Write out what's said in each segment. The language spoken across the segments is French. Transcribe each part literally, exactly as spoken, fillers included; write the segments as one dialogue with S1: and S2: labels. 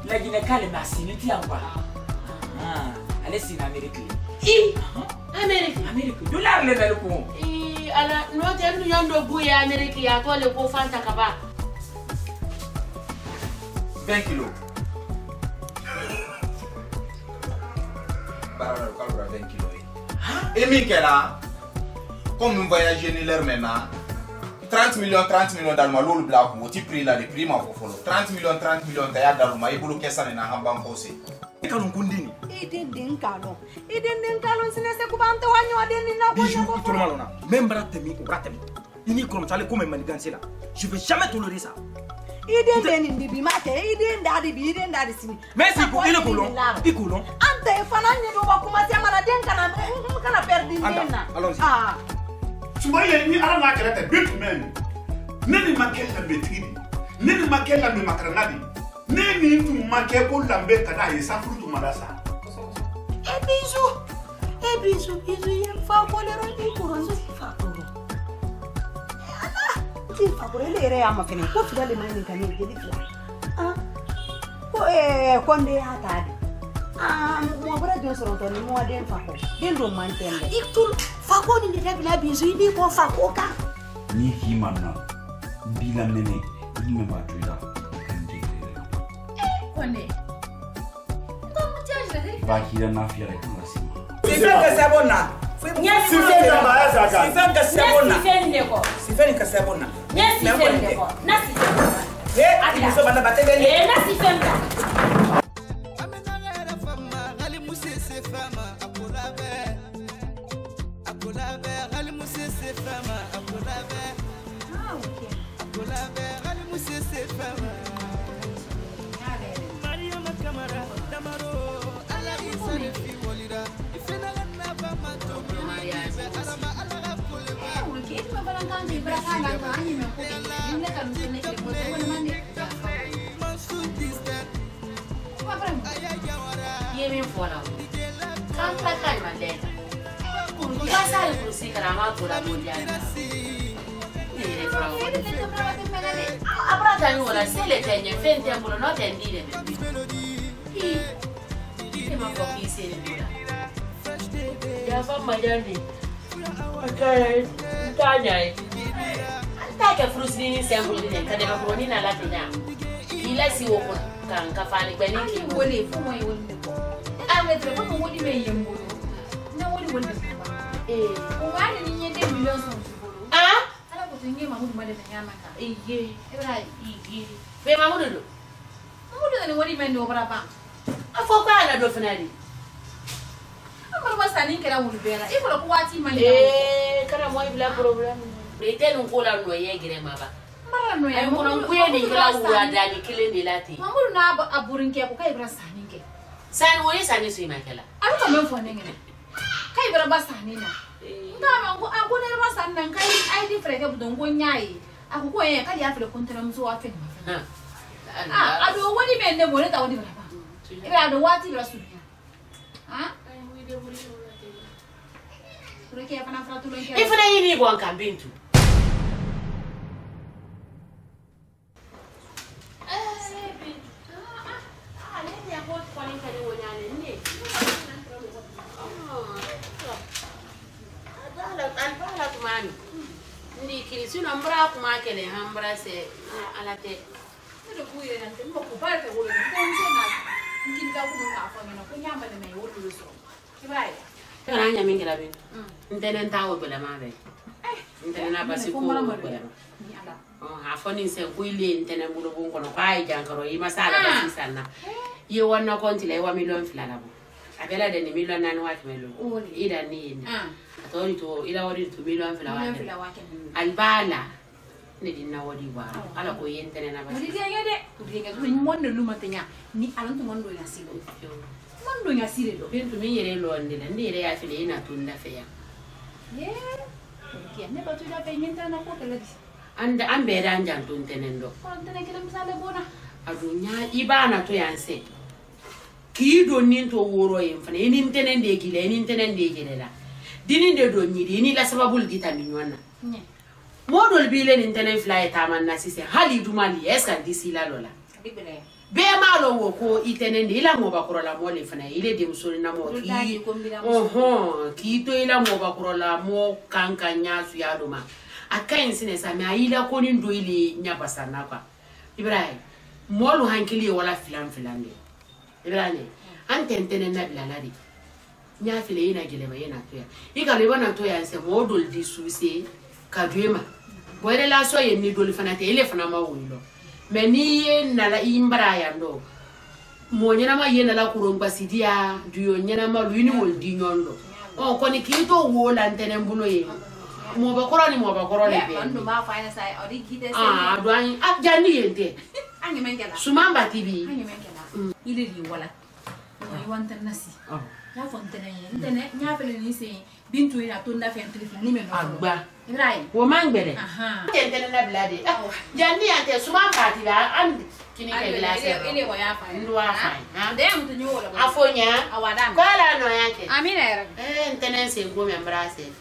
S1: La Guinée calme Massini ti amba. Ah, allez c'est Amérique.
S2: I Amérique.
S1: Amérique. Dollar le bel ko.
S2: I ala no te nu yando buye Amérique ya to le ko fanta kaba.
S3: vingt kilos. Barano calcula vingt kilos. Et Michela, comme nous voyageons l'heure maintenant, trente millions, trente millions d'alma, l'eau blanc, tu pris là, les prix m'a follow. trente millions, trente millions d'alma, il faut que ça n'ait pas posé. Et quand on continue.
S4: Et d'un d'un calon. Et d'un d'un calon, c'est n'est pas un toit, on a des nina.
S5: Bijou, tout le monde là. Même Bratemi ou Bratemi. Il n'y a comme ça, les comme manigancé là. Je ne vais jamais tolérer ça.
S4: Il d'un d'un indibi mate, il d'un d'adi bi, il d'un d'adi sini.
S5: Mais c'est pour il est colon. Il est colon.
S4: Ante fananye do bakuma tiama na den kana kana perdi nina.
S5: Allons-y.
S4: Ah.
S6: Tu vois, il y a un acte de but même. Neni maquet la bétrie. Neni maquet la macranadi. Neni tu maquet pour la bête et ça fruit tout malasa.
S4: Et bisous. Et bisous, bisous, il faut qu'on le rende pour un facteur. Il faut qu'on le rende à ma fenêtre. Quand tu vas le mener quand il est là. Ah. Eh, quand il est à table. Ah, moi, voilà, je suis retourné, moi, d'un facteur. D'un romantique. Il tout. Fako ni ndete bila bizu ni ko fako ka
S7: ni ki manna bila nene ni me batula kandi
S8: konde ko mutiaje de
S7: ba kira na fiare kanga sima
S1: Si fait que c'est bon là.
S6: Si fait que c'est bon.
S1: Si fait que c'est bon là.
S2: Si fait ne ko.
S1: Si fait que c'est bon là.
S2: Si fait ne ko. Na si fait.
S1: Eh, ati biso bana batebe.
S2: Eh, na si fait ka. Yemi fola. Kan ta kai mandela. Ba sa le kusi karama ko la bodia. Ni fra. Abra tani wala se le tenye fente ambulo no tendi de. Ki ma ko ki se ni la. Ya fa majandi. Okay, tanya. Anta ka frusi ni se ambulo ni ka de ma ko ni na la tenya. Ila si wo ko kan ka fa ni gbe ni ki
S8: wole fu mo yewole ko ametre ko wodi me yembolo na wodi wole eh o wani ni nyende millions on bolo
S2: ah
S8: ala ko tinge mamudu made na nyama ka
S2: iye
S8: ebra iye
S2: be mamudu do
S8: mamudu ni wodi me ndo braba
S2: afo ko ala do finali
S8: amara basani kera wulu bera e ko ko wati mali
S2: eh kana mo ibla problem rete no ko la no ye gire maba
S8: mara no
S2: ya mo no kuye ni kala wura dani kile ni lati
S8: mamudu na aburin ke ko kai bra sani ke
S2: sani wo sani su imakela
S8: aru ka men fo ne ngene kai bra basani na ndama ko abone basani nan kai ai di freke budon go nyai akuko ye kali afre kontera mzo wa fe
S2: ha
S8: ah ado woni me ne bone ta woni bra ba e ado wati bra su ha ai mo ide buri wala te reke ya pana fratu lo nke
S2: e fana yini go an bintu Ndi kiri sino mbra kuma kele hambra se alate
S8: ndo kuye nante mo ko ba te wolo ko nse na nkin ka ko ka fa mena ko nyamba le mai wolo so kibai
S2: kana nya mingira bin ndene ntawo bela mabe ndene na basi ko bela
S8: ni ala
S2: oh ha foni se ko ile ndene bulo bon kono kai jankaro yi masala basi sana ye wonna kontile wa million filana bo abela de ni million nani wati melo ida ni atori to ila wadi to million filana wati albala ne dinna wadi wa ala ko yentene na basi
S8: ni dia de dia ga ni monde luma tenya ni ala to mondo ya silo mondo ya sile do
S2: bintu mi yere lo ndile ndire ya fili ina tunda feya
S8: ye ki ne ba tu da pe nyenta na ko tele
S2: anda ambe ranja tuntenendo
S8: ko tene kele misale bona
S2: adunya ibana to yanse kido ninto woro yemfana inin tenende gile inin tenende gile la dininde do nyidi ni la sababul ditaminwana
S8: nye
S2: modol bile ni tenen fly taman na sise hali dumali eska disila lola be malo wo ko itene ila mo bakrola mo le fana ile de musoni na mo ki oho ki to ila mo bakrola mo kankanya su ya doma akain sine sa me ila ko ni ndo ile nya basana kwa Ibrahim molu hankili wala filan filan de Ibrahim antentene na bilalari nya file ina gele ba yana toya ikale bana toya se modol di suise kadwema boire la so ye ni doli fana te ile fana ma wilo me ni nala imbara ya ndo mo nyana ma ye nala kurongba sidia duyo nyana ma luini wol di nyondo o ko ni kito wola ntene mbuno ye mo ba koroni mo ba koroni be
S8: ndo ma fine sai odi kite se
S2: ah do an ah jani yente
S8: anyi mengela
S2: sumamba tibi
S8: anyi mengela ile di wala mo wanta nasi ah ya fontene ntene nya pele ni se bintu ina to nda fe ntri ni me no
S2: agba
S8: Ibrahim
S2: wo mangbere
S8: aha
S2: ntene na blade jani yante sumamba tibi an kini ke glase
S8: ile wa ya fa
S2: ndo wa fa
S8: ha de mtu nyola
S2: afonya
S8: awadam
S2: kwala no yake
S8: amina era
S2: eh ntene se ngome mbrase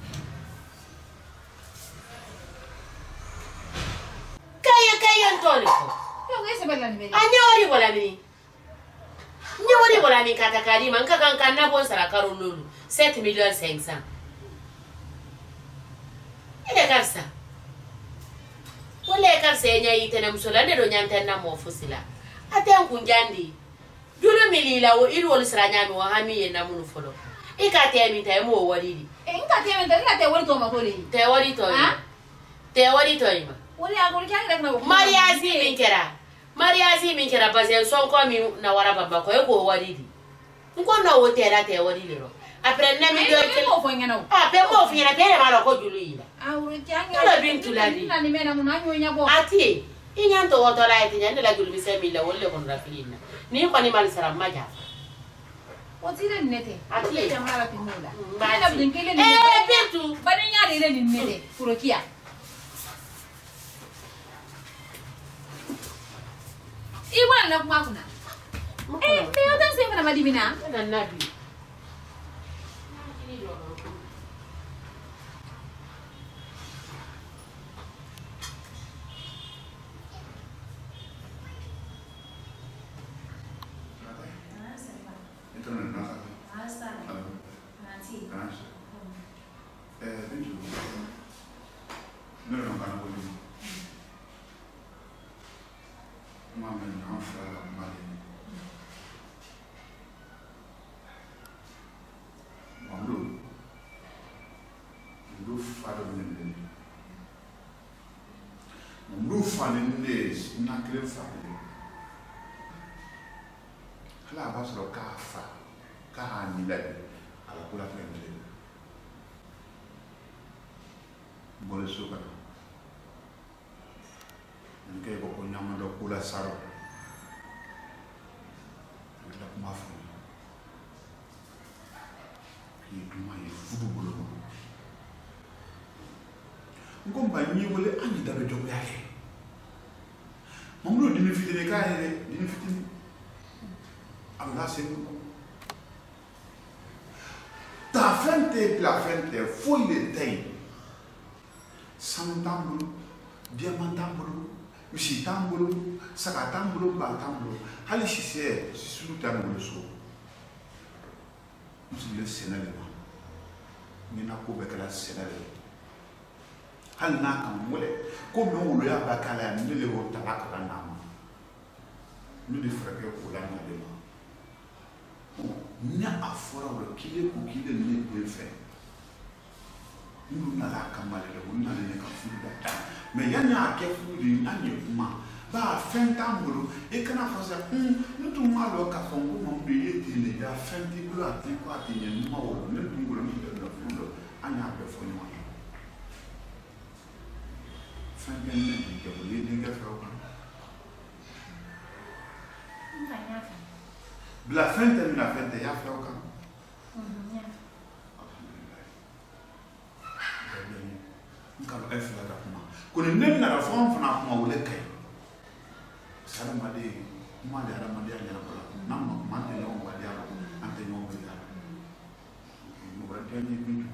S2: kaya kaya ntole ko
S8: yo ngese bella ni
S2: anyori bola ni nyori bola ni kata karima nkaka nkanna bon sara karolulu sept millions cinq cents ile karsa wala karsa enya yitena musola ndo nyantanna mo fusila aten kunjandi dulu milila wo iri wol sara nyami wa hami yena munu folo ikate mi tay mo waridi
S8: e nkate mi tay te wori to ma to le
S2: te wori to te wori to ima
S8: wori agol kya ngira na
S2: Maria zi minkera Maria zi minkera bazen son ko mi na wara baba ko e ko waridi nko na wo te la te waridi ro après na mi do ke
S8: mo fo ngena
S2: ah pe mo fi na te le mala ko julu ila
S8: ah wori kya ngira
S2: la bintu la di
S8: na ni mena mun anyo nya bo
S2: ati inyanto wo to la eti nyande la julu bi se mi la wolle ko rafilina ni ko ni mal sara maja
S8: otire nete
S2: ati
S8: jamara pinula
S2: ba
S8: na blinkele ni
S2: eh bintu
S8: ba ni nya ile ni nete kurokia Iwan na kuma kuna. Eh, me otan sempre na madivina.
S2: na nabi
S6: Hala basro kafa kaha ni la ala kula fende bole suka nke ko ko nyama do kula saro la kuma fu ki duma yi fudu bolo ngomba nyi wole ani da be jogo yake mamlo dimi fitene kae dimi fitene Allah c'est nous. Ta fente, la fente, fouille les tailles. Sans tambour, diamant tambour, monsieur tambour, saka tambour, ba tambour. Allez, si c'est, si c'est le tambour le soir. Nous sommes le Sénégal. Nous n'avons pas que la Sénégal. Hal n'a qu'un moulet. Comme nous le avons bakala, nous le avons talak la nama. Nous le frères pour la nama. Nya afora wala kile ku kile ne be fe ndu na la kamale le wona ne ka fu da ta me yanya ke fu di anye ma ba fenta mbulu e kana fa sa ndu ma lo ka fo ngo mo be yete ne da fenti bulu ati ko ati ne ma wo ne ndu ngolo ni da fu do anya be fo ni wa fenti ne di ke wo le ni ga fa ko la fente de la fente ya fait aucun. Mhm. Quand elle fait la kuma. Quand elle n'est pas la forme fana kuma ou le kai. Ça m'a dit, moi de la m'a dit à la bala. Non, non, moi de l'on va dire, ante non va dire. Nous va dire ni bintu.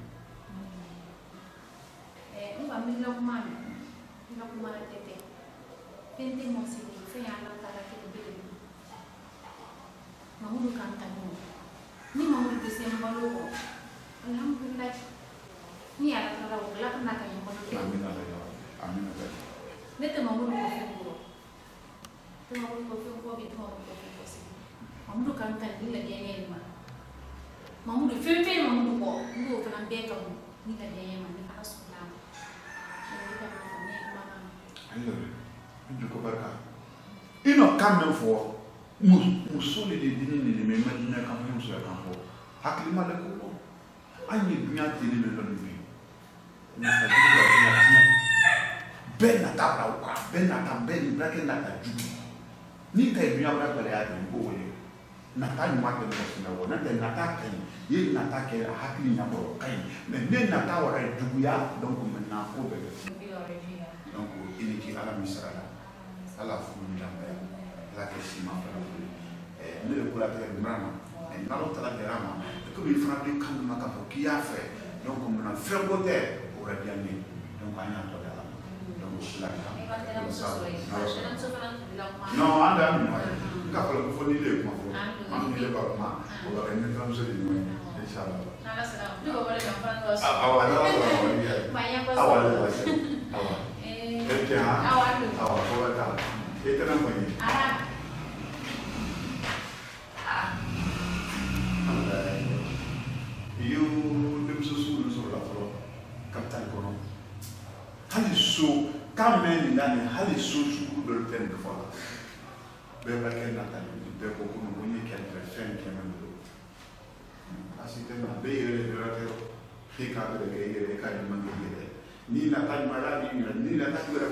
S8: Eh, on va me la kuma. La kuma tete. Fente mo se fɛn y'a la taara kɛ belebele Mamudu kan ta ɲɔgɔn ni Mamudu bɛ se n balo kɔ alhamdulilayi ni ala taara o ala kana ka ɲɔgɔn kɛ ne tɛ Mamudu ko fɛn kɔrɔ tɛ Mamudu ko fɛn kɔ bi tɛ Mamudu ko fɛn kɔ sigi Mamudu kan ta ni lajɛ ɲɛ ma Mamudu fɛn fɛn Mamudu kɔ n b'o fana bɛɛ ka bon ni lajɛ ɲɛ ma ni ala sɔnna ma ne ka ma ne kuma ma
S6: ayo njuko barka ino kambe fo musole de dini ni de me madina kambe muso ya kampo hakli male ko anyi dunya tele me lo ni na ta dunya ya ti ben na ta ra wa ben na ta ben brake na ta ju ni ka dunya bra bra ya de ko we na ta ni ma de ko na wo na te na ta kai ye na ta ke hakli na ko kai me ne na ta wa ra ju ya donc me na ko be donc ini ki ala misala ala fu mi damba la ke si ma fala eh ne le kula te mama e na lo tala de rama ko bi fra de kan ma ka ko ki ya fe donc on na fe bote o ra dia ni donc anya to da donc la ka no anda mi ka ko fo ni le ma fo ma ni le ba ma o ba ni tram so ni inshallah
S8: ala sala du ko wala ka fa to
S6: awa awa
S8: ma ya ko
S6: awa awa Perché ha? Oh, povera. E te ne puoi? Ah. Allora, io devo solo solo la foro. Capitale kono. Hali so, kamen ndani hali so su do ten de fora. Be ba ken na tan, be ko ko no ni ken tre fen ken no. Asite na be yere de ratero. Fika de ge yere ka ni mangi yere. Ni na tan mara ni ni na tan